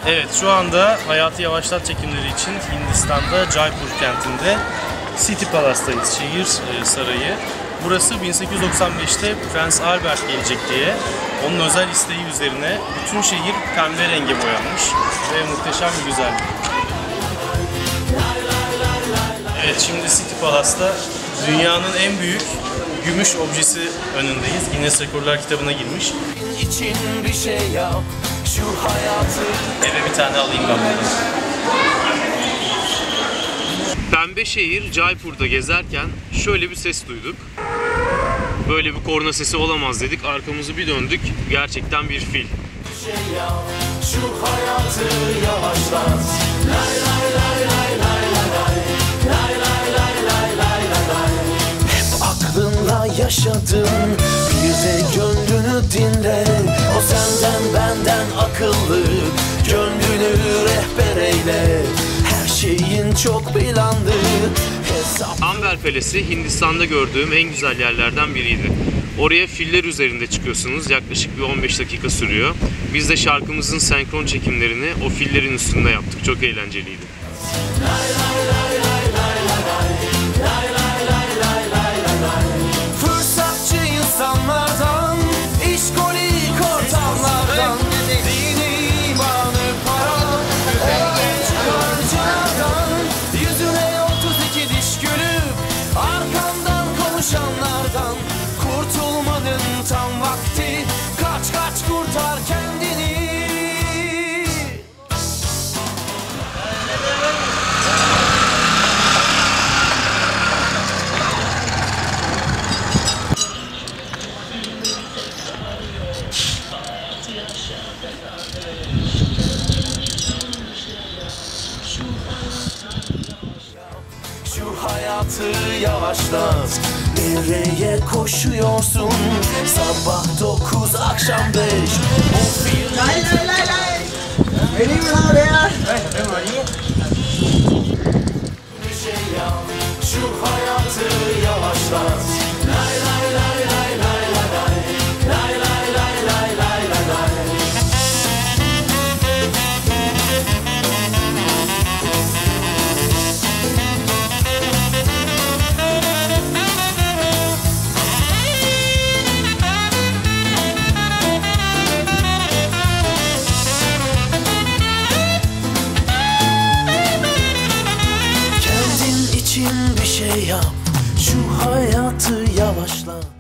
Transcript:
Evet, şu anda Hayatı Yavaşlat çekimleri için Hindistan'da Jaipur kentinde City Palace'tayız, şehir sarayı. Burası 1895'te Prens Albert gelecek diye onun özel isteği üzerine bütün şehir pembe renge boyanmış ve muhteşem bir güzellik. Evet, şimdi City Palace'ta dünyanın en büyük gümüş objesi önündeyiz. Guinness Rekorlar kitabına girmiş. İçin bir şey yap, şu hayatı. Eve bir tane alayım ben buradan. Pembe şehir Jaipur'da gezerken şöyle bir ses duyduk. Böyle bir korna sesi olamaz dedik. Arkamızı bir döndük. Gerçekten bir fil. Şey yap, şu hayatı yavaşlat. Lay lay lay lay lay lay. Lay lay lay lay lay lay. Hep aklınla yaşadın, bir de gönlünü dinle. O senden benden akıllı, gönlünü rehber eyle. Her şeyin çok planlı. Amber Kalesi Hindistan'da gördüğüm en güzel yerlerden biriydi. Oraya filler üzerinde çıkıyorsunuz. Yaklaşık bir 15 dakika sürüyor. Biz de şarkımızın senkron çekimlerini o fillerin üstünde yaptık. Çok eğlenceliydi. Fırsatçı insanlardan, işkolik ortamlardan, dini imanı para, olan çıkarcılardan, yüzüne 32 diş gülüp arkandan konuşanlardan, kurtulmanın tam vakti, kaç kaç kurtar kendini. Şu hayatı yavaşlat. Nereye koşuyorsun? Sabah 9, akşam 5. Bu film... Lay lay lay lay. Ready now there. Bir şey yap. Şu hayatı yavaşlat. Lay lay lay lay lay lay. Lay lay lay lay lay lay. Kendin için bir şey yap, şu hayatı yavaşla.